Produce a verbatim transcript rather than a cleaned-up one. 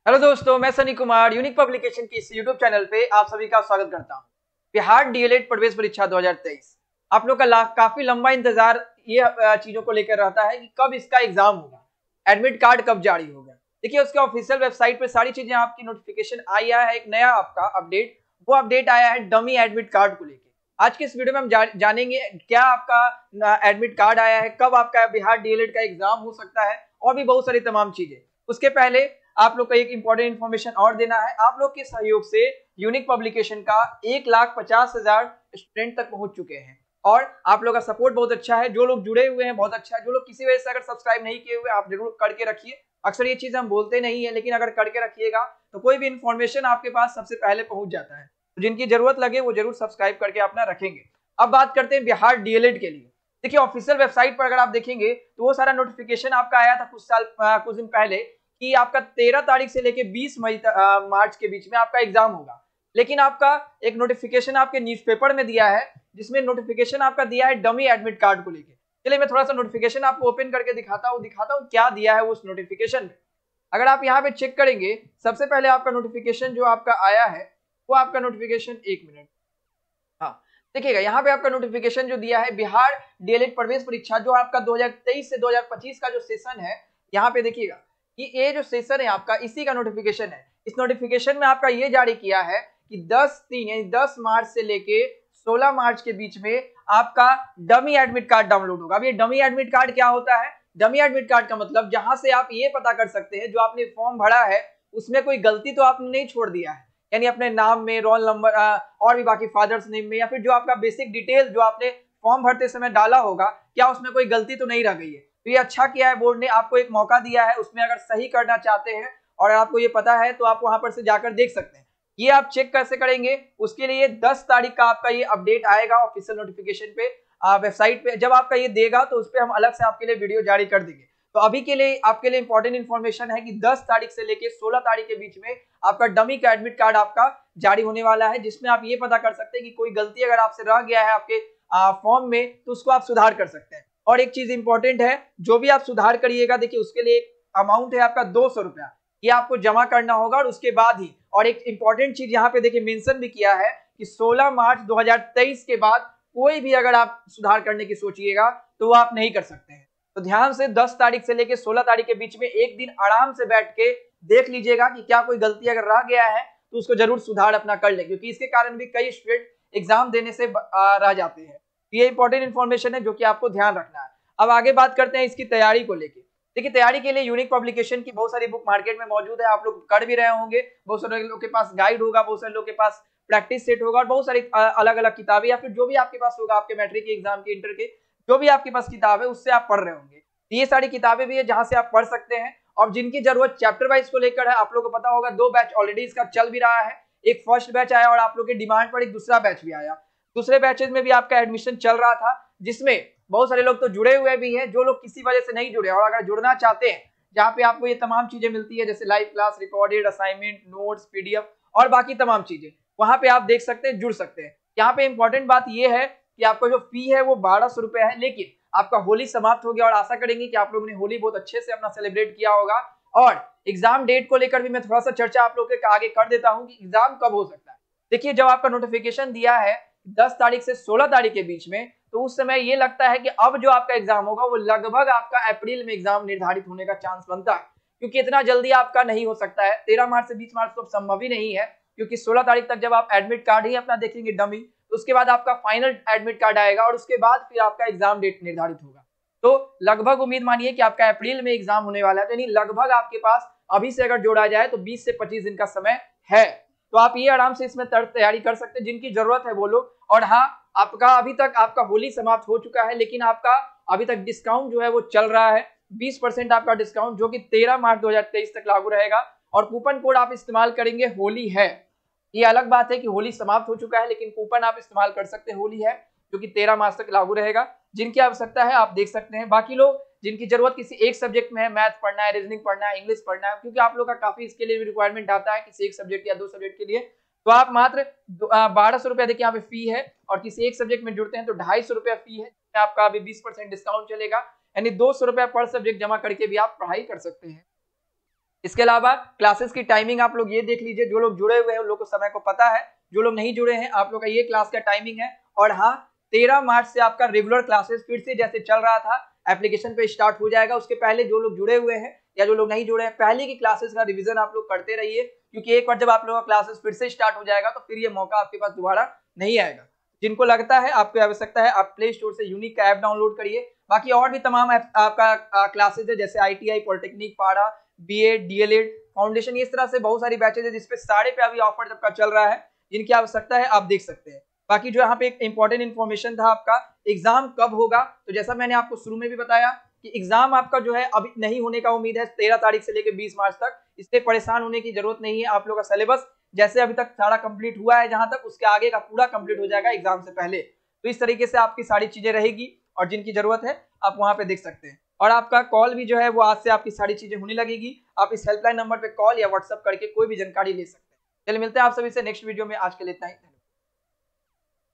Hello दोस्तों, मैं Sunny Kumar unique publication की इस यूट्यूब चैनल पे आप सभी का स्वागत करता हूं। बिहार डीएलएड प्रवेश परीक्षा दो हज़ार तेईस आप लोग का ला, काफी लंबा इंतजार ये अ, चीजों को लेकर रहता है कि कब इसका एग्जाम होगा, एडमिट कार्ड कब जारी होगा। देखिए, उसके ऑफिशियल वेबसाइट पे सारी चीजें आपकी नोटिफिकेशन आया है। एक नया आपका अपडेट, वो अपडेट आया है डमी एडमिट कार्ड को लेकर। आज के इस वीडियो में हम जा, जानेंगे क्या आपका एडमिट कार्ड आया है, कब आपका बिहार डीएलएड का एग्जाम हो सकता है, और भी बहुत सारी तमाम चीजें। उसके पहले आप लोग को एक इंपॉर्टेंट इन्फॉर्मेशन और देना है। आप लोग के सहयोग से यूनिक पब्लिकेशन का एक लाख पचास हजार स्टूडेंट तक पहुंच चुके हैं और आप लोग का सपोर्ट बहुत अच्छा है। जो लोग जुड़े हुए हैं बहुत अच्छा है। जो लोग किसी वजह से अगर सब्सक्राइब नहीं किए हुए, आप जरूर करके रखिए। अक्सर ये चीज हम बोलते नहीं है, लेकिन अगर करके रखिएगा तो कोई भी इन्फॉर्मेशन आपके पास सबसे पहले पहुंच जाता है। तो जिनकी जरूरत लगे वो जरूर सब्सक्राइब करके अपना रखेंगे। अब बात करते हैं बिहार डीएलएड के लिए। देखिए, ऑफिशियल वेबसाइट पर अगर आप देखेंगे तो वो सारा नोटिफिकेशन आपका आया था कुछ साल कुछ दिन पहले कि आपका तेरह तारीख से लेके बीस मई मार्च के बीच में आपका एग्जाम होगा। लेकिन आपका एक नोटिफिकेशन आपके न्यूज़पेपर में दिया है, जिसमें नोटिफिकेशन आपका दिया है डमी एडमिट कार्ड को लेके। चलिए मैं थोड़ा सा नोटिफिकेशन आपको ओपन करके दिखाता हूँ दिखाता हूँ क्या दिया है उस नोटिफिकेशन में। अगर आप यहाँ पे चेक करेंगे, सबसे पहले आपका नोटिफिकेशन जो आपका आया है वो आपका नोटिफिकेशन, एक मिनट, हाँ देखिएगा, यहाँ पे आपका नोटिफिकेशन जो दिया है बिहार डीएलएड प्रवेश परीक्षा, जो आपका दो हज़ार तेईस से दो हज़ार पच्चीस का जो सेशन है, यहाँ पे देखिएगा कि ये जो सेशन है आपका इसी का नोटिफिकेशन है। इस नोटिफिकेशन में आपका ये जारी किया है कि दस तीन यानी दस मार्च से लेके सोलह मार्च के बीच में आपका डमी एडमिट कार्ड डाउनलोड होगा। अब ये डमी एडमिट कार्ड क्या होता है? डमी एडमिट कार्ड का मतलब जहां से आप ये पता कर सकते हैं जो आपने फॉर्म भरा है उसमें कोई गलती तो आपने नहीं छोड़ दिया है, यानी अपने नाम में, रोल नंबर और भी बाकी फादर्स नेम में, या फिर जो आपका बेसिक डिटेल जो आपने फॉर्म भरते समय डाला होगा, क्या उसमें कोई गलती तो नहीं रह गई है। तो ये अच्छा किया है बोर्ड ने, आपको एक मौका दिया है। उसमें अगर सही करना चाहते हैं और आपको ये पता है तो आप वहां पर से जाकर देख सकते हैं। ये आप चेक कैसे करेंगे, उसके लिए दस तारीख का आपका ये अपडेट आएगा ऑफिशियल नोटिफिकेशन पे, वेबसाइट पे। जब आपका ये देगा तो उस पर हम अलग से आपके लिए वीडियो जारी कर देंगे। तो अभी के लिए आपके लिए इंपॉर्टेंट इन्फॉर्मेशन है कि दस तारीख से लेके सोलह तारीख के बीच में आपका डमी का एडमिट कार्ड आपका जारी होने वाला है, जिसमें आप ये पता कर सकते हैं कि कोई गलती अगर आपसे रह गया है आपके फॉर्म में तो उसको आप सुधार कर सकते हैं। और एक चीज इंपॉर्टेंट है, जो भी आप सुधार करिएगा, देखिए उसके लिए एक अमाउंट है आपका दो सौ रुपया, ये आपको जमा करना होगा। और उसके बाद ही, और एक इंपॉर्टेंट चीज यहाँ पे देखिए मेंशन भी किया है कि सोलह मार्च दो हज़ार तेईस के बाद कोई भी अगर आप सुधार करने की सोचिएगा तो वो आप नहीं कर सकते हैं। तो ध्यान से दस तारीख से लेके सोलह तारीख के बीच में एक दिन आराम से बैठ के देख लीजिएगा कि क्या कोई गलती अगर रह गया है तो उसको जरूर सुधार अपना कर ले, क्योंकि इसके कारण भी कई स्टूडेंट एग्जाम देने से रह जाते हैं। ये इंपॉर्टेंट इन्फॉर्मेशन है जो कि आपको ध्यान रखना है। अब आगे बात करते हैं इसकी तैयारी को लेके। देखिए, तैयारी के लिए यूनिक पब्लिकेशन की बहुत सारी बुक मार्केट में मौजूद है, आप लोग कर भी रहे होंगे। बहुत सारे लोगों के पास गाइड होगा, बहुत सारे लोगों के पास प्रैक्टिस सेट होगा, और बहुत सारी अलग अलग किताबें, या फिर जो भी आपके पास होगा आपके मैट्रिक के एग्जाम के, इंटर के, जो भी आपके पास किताब है उससे आप पढ़ रहे होंगे। ये सारी किताबें भी है जहां से आप पढ़ सकते हैं। और जिनकी जरूरत चैप्टर वाइज को लेकर है, आप लोगों को पता होगा दो बैच ऑलरेडी इसका चल भी रहा है। एक फर्स्ट बैच आया और आप लोग के डिमांड पर एक दूसरा बैच भी आया। दूसरे बैचेज में भी आपका एडमिशन चल रहा था, जिसमें बहुत सारे लोग तो जुड़े हुए भी हैं। जो लोग किसी वजह से नहीं जुड़े और अगर जुड़ना चाहते हैं, जहाँ पे आपको ये तमाम चीजें मिलती है जैसे live class, recorded assignment, notes, PDF और बाकी तमाम चीजें, वहां पे आप देख सकते हैं, जुड़ सकते हैं। यहाँ पे इंपॉर्टेंट बात यह है कि आपका जो फी है वो बारह सौ रुपए है, लेकिन आपका होली समाप्त हो गया और आशा करेंगे कि आप लोगों ने होली बहुत अच्छे से अपना सेलिब्रेट किया होगा। और एग्जाम डेट को लेकर भी मैं थोड़ा सा चर्चा आप लोगों के आगे कर देता हूं कि एग्जाम कब हो सकता है। देखिए, जब आपका नोटिफिकेशन दिया है दस तारीख से सोलह तारीख के बीच में, तो उस समय ये लगता है कि अब जो आपका एग्जाम होगा वो लगभग आपका अप्रैल में एग्जाम निर्धारित होने का चांस बनता है, क्योंकि इतना जल्दी आपका नहीं हो सकता है। तेरह मार्च से बीस मार्च तो संभव ही नहीं है, क्योंकि सोलह तारीख तक जब आप एडमिट कार्ड ही अपना देखेंगे डमी, तो उसके बाद आपका फाइनल एडमिट कार्ड आएगा और उसके बाद फिर आपका एग्जाम डेट निर्धारित होगा। तो लगभग उम्मीद मानिए कि आपका अप्रैल में एग्जाम होने वाला है। तो यानी लगभग आपके पास अभी से अगर जोड़ा जाए तो बीस से पच्चीस दिन का समय है। तो आप ये आराम से इसमें तैयारी कर सकते हैं, जिनकी जरूरत है वो लोग। और हाँ, आपका अभी तक आपका होली समाप्त हो चुका है, लेकिन आपका अभी तक डिस्काउंट जो है वो चल रहा है, बीस परसेंट आपका डिस्काउंट, जो कि तेरह मार्च दो हज़ार तेईस तक लागू रहेगा। और कूपन कोड आप इस्तेमाल करेंगे होली है। ये अलग बात है कि होली समाप्त हो चुका है, लेकिन कूपन आप इस्तेमाल कर सकते हैं होली है, जो कि तेरह मार्च तक लागू रहेगा। जिनकी आवश्यकता है आप देख सकते हैं। बाकी लोग जिनकी जरूरत किसी एक सब्जेक्ट में है, मैथ पढ़ना है, रीजनिंग पढ़ना है, इंग्लिश पढ़ना है, क्योंकि आप लोग का काफी इसके लिए रिक्वायरमेंट आता है किसी एक सब्जेक्ट या दो सब्जेक्ट के लिए, तो आप मात्र बारह सौ रुपया देखिए यहाँ पे फी है। और किसी एक सब्जेक्ट में जुड़ते हैं तो ढाई सौ रुपया फी है, आपका अभी बीस परसेंट डिस्काउंट चलेगा, यानी दो सौ रुपया पर सब्जेक्ट जमा करके भी आप पढ़ाई कर सकते हैं। इसके अलावा क्लासेस की टाइमिंग आप लोग ये देख लीजिए, जो लोग जुड़े हुए हैं उन लोग को समय को पता है, जो लोग नहीं जुड़े हैं आप लोग का ये क्लास का टाइमिंग है। और हाँ, तेरह मार्च से आपका रेगुलर क्लासेस फिर से जैसे चल रहा था एप्लीकेशन पे स्टार्ट हो जाएगा। उसके पहले जो लोग जुड़े हुए हैं या जो लोग नहीं जुड़े हैं, पहले की क्लासेस का रिवीजन आप लोग करते रहिए, क्योंकि एक बार जब आप लोगों का क्लासेस फिर से स्टार्ट हो जाएगा तो फिर ये मौका आपके पास दोबारा नहीं आएगा। जिनको लगता है आपको आवश्यकता है, आप प्ले स्टोर से यूनिक का ऐप डाउनलोड करिए। बाकी और भी तमाम आपका क्लासेज है, जैसे आई टी आई, पॉलिटेक्निक, पारा, B Ed, D L Ed, foundation, इस तरह से बहुत सारी बैचेज है जिसपे साढ़े पे अभी ऑफर सबका चल रहा है। जिनकी आवश्यकता है आप देख सकते हैं। बाकी जो यहाँ पे एक इंपॉर्टेंट इन्फॉर्मेशन था, आपका एग्जाम कब होगा, तो जैसा मैंने आपको शुरू में भी बताया कि एग्जाम आपका जो है अभी नहीं होने का उम्मीद है तेरह तारीख से लेकर बीस मार्च तक। इससे परेशान होने की जरूरत नहीं है। आप लोग का सिलेबस जैसे अभी तक सारा कंप्लीट हुआ है, जहां तक उसके आगे का पूरा कंप्लीट हो जाएगा एग्जाम से पहले। तो इस तरीके से आपकी सारी चीजें रहेगी और जिनकी जरूरत है आप वहां पे देख सकते हैं। और आपका कॉल भी जो है वो आज से आपकी सारी चीजें होने लगेगी। आप इस हेल्पलाइन नंबर पे कॉल या व्हाट्सएप करके कोई भी जानकारी ले सकते हैं। चलिए मिलते हैं आप सभी से नेक्स्ट वीडियो में। आज के लिए इतना ही।